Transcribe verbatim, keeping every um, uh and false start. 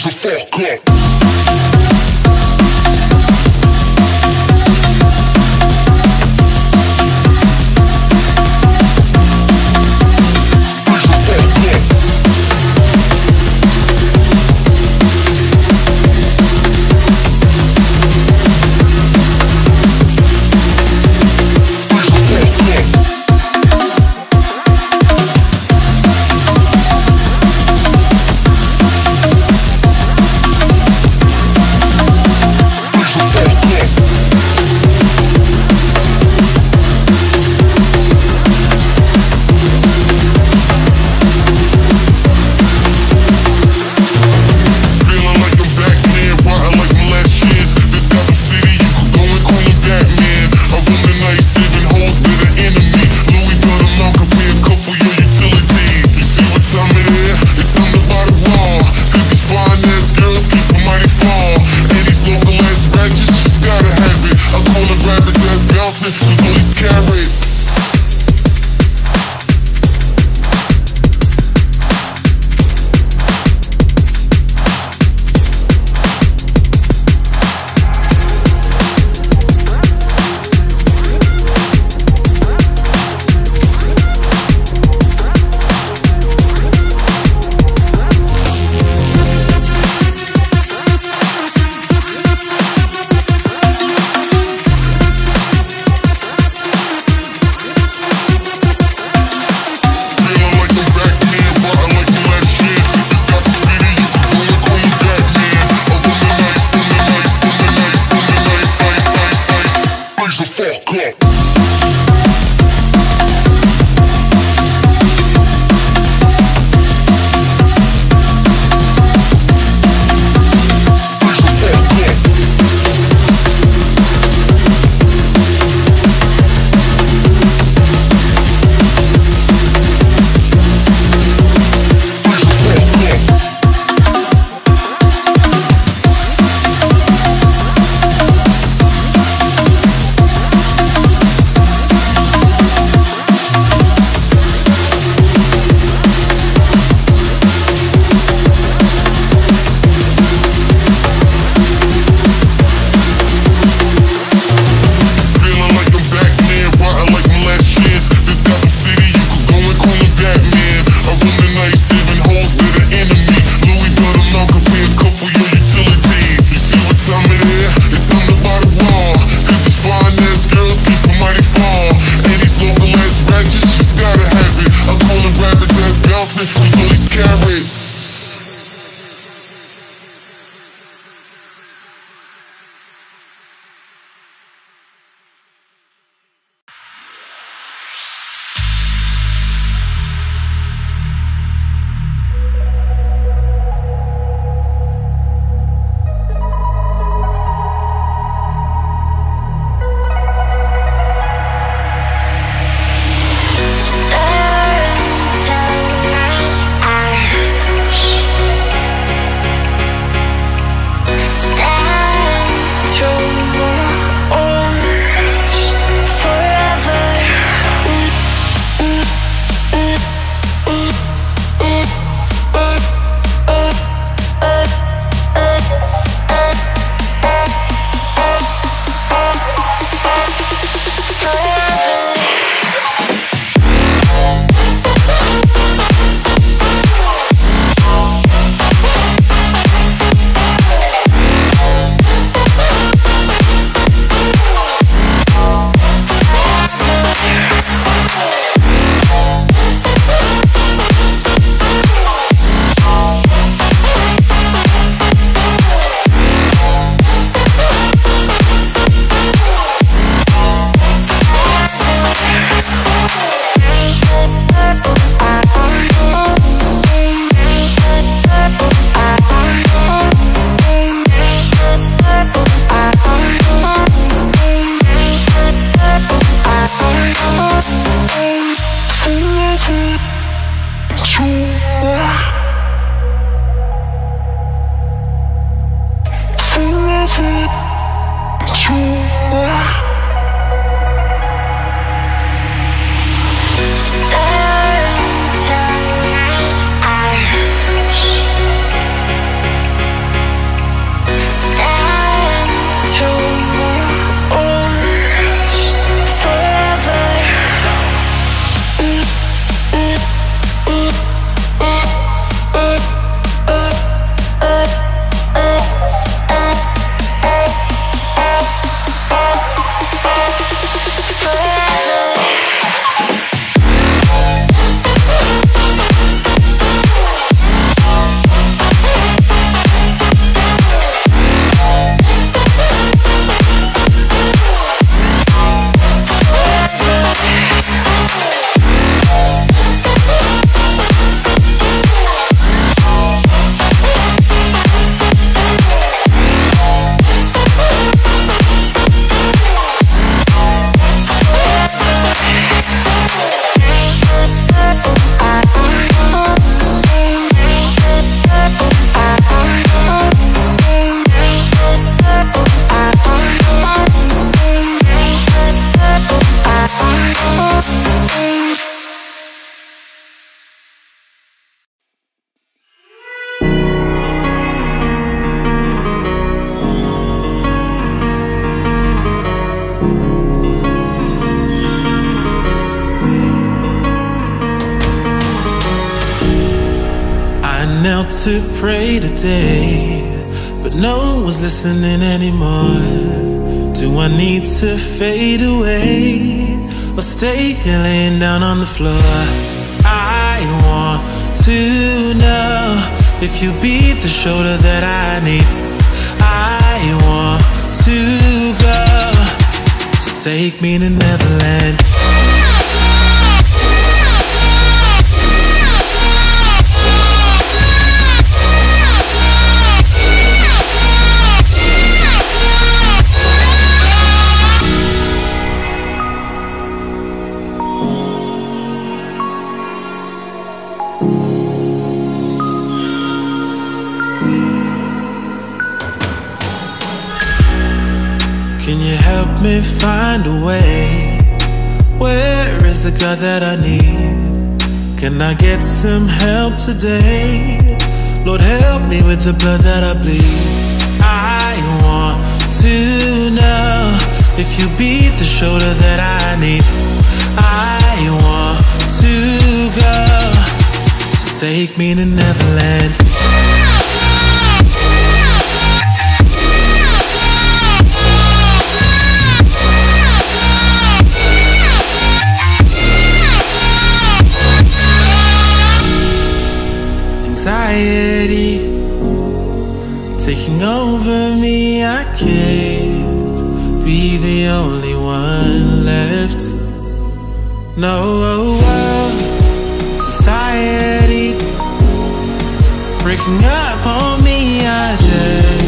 Freeze the fuck up. to pray today, but no one's listening anymore. Do I need to fade away or stay here laying down on the floor? I want to know if you be the shoulder that I need. I want to go, so take me to Neverland. Can you help me find a way? Where is the God that I need? Can I get some help today? Lord, help me with the blood that I bleed. I want to know if you be the shoulder that I need. I want to go, so take me to Neverland. Anxiety taking over me, I can't be the only one left. No, society breaking up on me, I just